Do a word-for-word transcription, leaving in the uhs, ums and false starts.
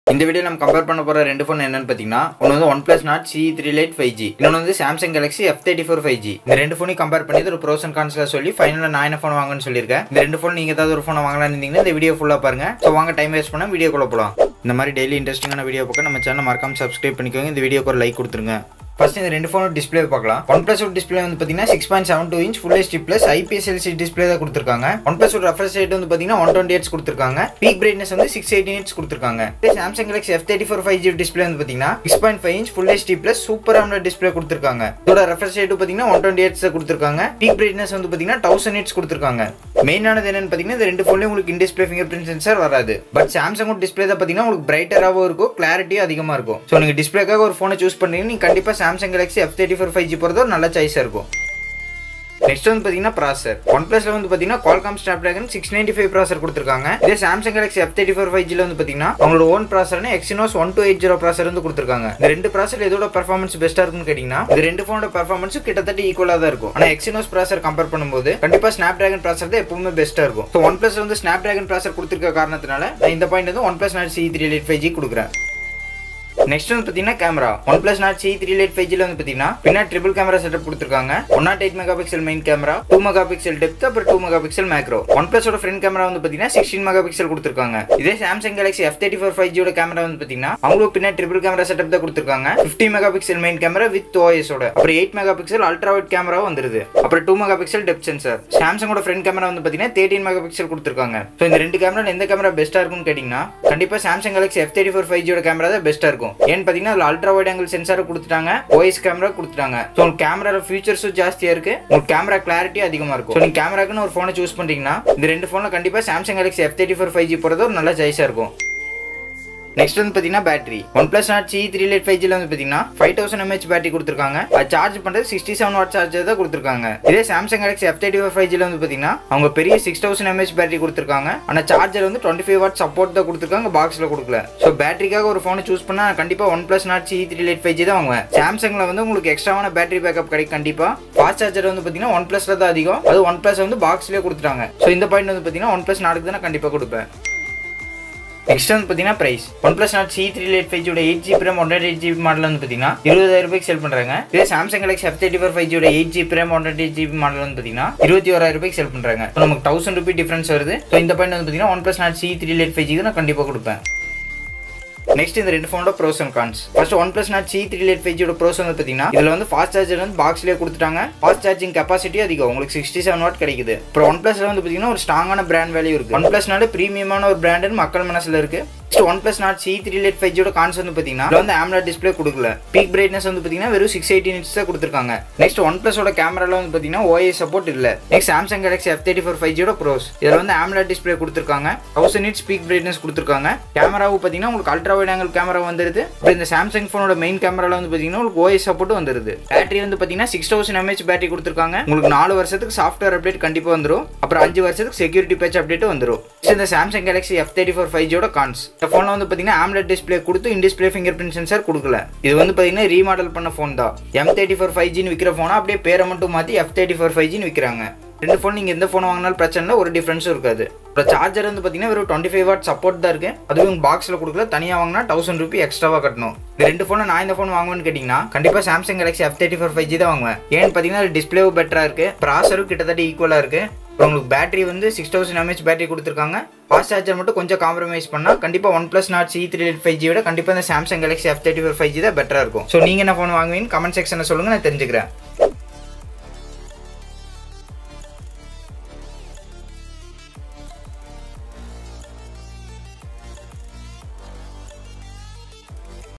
இந்த வீடியோ நம்ம கம்பேர் பண்ண போற ரெண்டு ஃபோன் என்னன்னு பாத்தீங்கன்னா ஒன்னு வந்து Oneplus Nord C three Lite five G, இன்னொன்னு வந்து Samsung Galaxy F thirty-four five G. இந்த ரெண்டு ஃபோனையும் கம்பேர் பண்ணி ஒரு ப்ரோஸ் அண்ட் கான்ஸ்ல சொல்லி ஃபைனலா நான் என்ன ஃபோன் வாங்கணும்னு சொல்லிருக்கேன். இந்த ரெண்டு ஃபோன் நீங்க ஏதாவது ஒரு ஃபோன் வாங்கலாம்னு இருந்தீங்கன்னா இந்த வீடியோ ஃபுல்லா பாருங்க. சோ வாங்க டைம் வேஸ்ட் பண்ணாம வீடியோக்குள்ள போலாம். இந்த மாதிரி டெய்லி இன்ட்ரெஸ்டிங்கான வீடியோ பார்க்க நம்ம சேனலை மறக்காம சப்ஸ்கிரைப் பண்ணிக்கோங்க. இந்த வீடியோக்கு ஒரு லைக் கொடுத்துருங்க. First இந்த ரெண்டு ஃபோனோட டிஸ்ப்ளே பார்க்கலாம். OnePlus ஓட டிஸ்ப்ளே வந்து பாத்தீங்கன்னா six point seven two inch Full H D plus I P S L C display தான் கொடுத்திருக்காங்க. OnePlus ஓட ரெஃப்ரெஷ் ரேட் வந்து பாத்தீங்கன்னா one twenty hertz கொடுத்திருக்காங்க. பீக் பிரைட்னஸ் வந்து six eighty nits கொடுத்திருக்காங்க. Samsung Galaxy F thirty-four five G display வந்து பாத்தீங்கன்னா six point five inch Full H D plus Super AMOLED display கொடுத்திருக்காங்க. இதோட ரெஃப்ரெஷ் ரேட் பாத்தீங்கன்னா one twenty hertz கொடுத்திருக்காங்க. Peak brightness வந்து பாத்தீங்கன்னா one thousand nits கொடுத்திருக்காங்க. மெயினானது என்னன்னு பாத்தீங்கன்னா இந்த ரெண்டு ஃபோன்லயும் உங்களுக்கு இன் டிஸ்ப்ளே ஃபிங்கர்பிரிண்ட் சென்சார் வராது. பட் Samsung ஓட டிஸ்ப்ளே தான் பாத்தீங்கன்னா உங்களுக்கு பிரைட்டராவும் இருக்கும், கிளாரிட்டியும் அதிகமா இருக்கும். சோ நீங்க டிஸ்ப்ளேக்காக ஒரு ஃபோனை சூஸ் பண்றீங்கன்னா நீங்க கண்டிப்பா Samsung Galaxy F thirty-four five G போறது ஒரு நல்ல சாய்ஸா இருக்கும். நெக்ஸ்ட் வந்து பாத்தீங்கன்னா ப்ராசஸர். OnePlusல வந்து பாத்தீங்கன்னா Qualcomm Snapdragon six ninety-five processor கொடுத்திருக்காங்க. இதே Samsung Galaxy F thirty-four five G ல வந்து பாத்தீங்கன்னா அவங்களோட ஓன் ப்ராசஸர்னே Exynos twelve eighty ப்ராசஸர் வந்து கொடுத்திருக்காங்க. இந்த ரெண்டு ப்ராசஸர் எதோட பெர்ஃபார்மன்ஸ் பெஸ்டா இருக்குன்னு கேட்டீங்கன்னா இந்த ரெண்டு ஃபோனோட பெர்ஃபார்மன்ஸ் கிட்டத்தட்ட ஈக்குவலா தான் இருக்கும். ஆனா Exynos ப்ராசஸர் கம்பேர் பண்ணும்போது கண்டிப்பா Snapdragon ப்ராசஸர் தான் எப்பவுமே பெஸ்டா இருக்கும். சோ OnePlus வந்து Snapdragon ப்ராசஸர் கொடுத்திருக்க காரணத்தினால நான் இந்த பாயிண்ட் வந்து OnePlus Nord C three Lite five G கொடுக்குறேன். நெக்ஸ்ட் வந்து பாத்தீங்கன்னா camera. OnePlus Nord C three Lite five G ல வந்து பாத்தீங்கன்னா பின்னா ட்ரிபிள் கேமரா செட்டப் கொடுத்திருக்காங்க. one oh eight megapixel main camera, two megapixel depth, அப்புறம் two மெகாபிக்சல் மேக்ரோ. OnePlus ஓட ஃப்ரண்ட் கேமரா வந்து பாத்தீங்கன்னா sixteen மெகாபிக்சல் கொடுத்திருக்காங்க. இதே Samsung Galaxy F thirty-four five G ஓட கேமரா வந்து பாத்தீங்கன்னா அவங்களுக்கு பின்னா ட்ரிபிள் கேமரா செட்டப் தான் கொடுத்திருக்காங்க. fifty megapixel main camera with O S ஓட, அப்புறம் eight megapixel ultra wide camera வந்துருது, அப்புறம் two megapixel depth sensor. Samsung ஓட ஃப்ரண்ட் கேமரா வந்து பாத்தீங்கன்னா thirteen மெகாபிக்சல் கொடுத்திருக்காங்க. சோ இந்த ரெண்டு கேமரா எந்த கேமரா பெஸ்டா இருக்கும்னு கேட்டீங்கன்னா கண்டிப்பா Samsung Galaxy F thirty-four five G ஓட கேமரா தான் பெஸ்டா இருக்கும். ஏன்னு பாத்தீங்கன்னா அல்ட்ரா வைட் ஆங்கிள் சென்சார் கொடுத்துட்டாங்க, O S கேமரா கொடுத்துட்டாங்க. சோ உங்க கேமரால ஃபீச்சர்ஸும் ஜாஸ்தியா இருக்கு, உங்க கேமரா கிளாரிட்டி அதிகமா இருக்கும். சோ நீங்க கேமராக்குன்னு ஒரு போனை சூஸ் பண்றீங்கன்னா இந்த ரெண்டு போன்ல கண்டிப்பா Samsung Galaxy F thirty-four five G போறது ஒரு நல்ல சாய்ஸா இருக்கும். நெக்ஸ்ட் வந்து பாத்தீங்கன்னா battery. OnePlus Nord C three Lite five G ல வந்து பாத்தீங்கன்னா five thousand milliamp hour battery கொடுத்திருக்காங்க. அது சார்ஜ் பண்றது sixty-seven watt சார்ஜர் தான் கொடுத்திருக்காங்க. இதே Samsung Galaxy F thirty-four five G ல வந்து பாத்தீங்கன்னா அவங்க பெரிய six thousand milliamp hour battery கொடுத்திருக்காங்க. ஆனா சார்ஜர் வந்து twenty-five watt சப்போர்ட் தான் கொடுத்திருக்காங்க, பாக்ஸ்ல கொடுக்கல. சோ பேட்டரிக்காக ஒரு போனை சூஸ் பண்ணா கண்டிப்பா OnePlus Nord C three Lite five G தான் வாங்குவேன். Samsungல வந்து உங்களுக்கு எக்ஸ்ட்ராவான பேட்டரி பேக்கப் கிடைக்கும் கண்டிப்பா. ஃபாஸ்ட் சார்ஜர் வந்து பாத்தீங்கன்னா OnePlusல தான் அதிகம், அது OnePlus வந்து பாக்ஸ்லயே கொடுத்துட்டாங்க. சோ இந்த பாயிண்ட் வந்து பாத்தீங்கன்னா OnePlus Nord தான் நான் கண்டிப்பா கொடுப்பேன். நெக்ஸ்ட் வந்து பாத்தீங்கன்னா price. OnePlus Nord C three Lite five G ஓட eight G B RAM one twenty-eight G B model வந்து பாத்தீங்கன்னா இருபதாயிரம் ரூபாய்க்கு செல் பண்றாங்க. இதே Samsung Galaxy F thirty-four five G ஓட eight G B RAM one twenty-eight G B model வந்து பாத்தீங்கன்னா இருபத்தி ஓராயிரம் ரூபாய்க்கு செல் பண்றாங்க. சோ நமக்கு one thousand ரூபாய் டிஃபரன்ஸ் வருது. சோ இந்த பாயிண்ட் வந்து பாத்தீங்கன்னா OnePlus Nord C three Lite five G நான் கண்டிப்பா கொடுப்பேன். நெக்ஸ்ட் இந்த ரெண்டு ஃபோனோட pros and cons. First OnePlus Nord C three Lite five G ஓட ப்ரோஸ் வந்து பாத்தீங்கன்னா இதுல வந்து ஃபாஸ்ட் சார்ஜர் வந்து பாக்ஸ்லயே கொடுத்துட்டாங்க. ஃபாஸ்ட் சார்ஜிங் கெபாசிட்டி அதிகம், உங்களுக்கு sixty-seven watt கிடைக்குது. அப்புறம் OnePlusல வந்து பாத்தீங்கன்னா ஒரு ஸ்ட்ராங்கான பிராண்ட் வேல்யூ இருக்கு. OnePlusனால பிரீமியமான ஒரு பிராண்ட்னு மக்கள் மனசுல இருக்கு. Next OnePlus Nord C three Lite five G ஓட கான்ஸ் வந்து பாத்தீங்கன்னா இதுல வந்து AMOLED டிஸ்ப்ளே கொடுக்கல. பீக் பிரைட்னஸ் வந்து பாத்தீங்கன்னா வெறும் six eighty nits தான் கொடுத்திருக்காங்க. நெக்ஸ்ட் OnePlus ஓட கேமரால வந்து பாத்தீங்கன்னா O S சப்போர்ட் இல்ல. Next Samsung Galaxy F thirty-four five G ஓட ப்ரோஸ். இதுல வந்து AMOLED டிஸ்ப்ளே கொடுத்திருக்காங்க, one thousand nits peak brightness கொடுத்திருக்காங்க. கேமராவும் பாத்தீங்கன்னா உங்களுக்கு அல்ட்ரா வைட் ஆங்கிள் கேமரா வந்துருது. அப்புறம் இந்த Samsung போனோட மெயின் கேமரால வந்து பாத்தீங்கன்னா உங்களுக்கு O S சப்போர்ட் வந்துருது. பேட்டரி வந்து பாத்தீங்கன்னா six thousand milliamp hour battery கொடுத்திருக்காங்க. உங்களுக்கு நாலு வருஷத்துக்கு சாஃப்ட்வேர் அப்டேட் கண்டிப்பா வந்துரும். அப்புறம் அஞ்சு வருஷத்துக்கு செக்யூரிட்டி பேட்ச் அப்டேட் வந்துரும். இந்த Samsung Galaxy F thirty-four five G ஓட கான்ஸ். இந்த போன்ல வந்து பாத்தீங்கன்னா AMOLED டிஸ்ப்ளே கொடுத்து இன் டிஸ்ப்ளே ஃபிங்கர்பிரிண்ட் சென்சார் கொடுக்கல. இது வந்து பாத்தீங்கன்னா ரீமாடல் பண்ண போன் தான். M thirty-four five G னு விக்கிற போனா அப்படியே பேரை மட்டும் மாத்தி F thirty-four five G னு விக்கிறாங்க. ரெண்டு ஃபோன் நீங்க எந்த ஃபோன் வாங்கினாலும் பிரச்சனை இல்லை, ஒரு டிஃபரன்ஸும் இருக்காது. அப்புறம் சார்ஜர் வந்து பாத்தீங்கன்னா வெறும் twenty-five watt சப்போர்ட் தான் இருக்கு. அதுவும் உங்க பாக்ஸ்ல கொடுக்கல, தனியா வாங்கினா தௌசண்ட் ருபி எக்ஸ்ட்ராவா கட்டணும். இந்த ரெண்டு ஃபோனை நான் இந்த ஃபோன் வாங்குவேன்னு கேட்டீங்கன்னா கண்டிப்பா Samsung Galaxy F thirty-four five G தான் வாங்குவேன். ஏன்னு பாத்தீங்கன்னா டிஸ்பிளேவும் பெட்டரா இருக்கு, ப்ராசரும் கிட்டத்தட்ட ஈக்குவலா இருக்கு. உங்களுக்கு பேட்டரி வந்து six thousand milliamp hour battery கொடுத்திருக்காங்க. ஃபாஸ்ட் சார்ஜர் மட்டும் கொஞ்சம் காம்ப்ரமைஸ் பண்ணா கண்டிப்பா OnePlus Nord C three Lite five G விட கண்டிப்பா இந்த Samsung Galaxy F thirty-four five G தான் பெட்டரா இருக்கும். சோ நீங்க என்ன ஃபோன் வாங்குவீங்கன்னு கமெண்ட் செக்ஷன்ல சொல்லுங்க, நான் தெரிஞ்சுக்கிறேன்.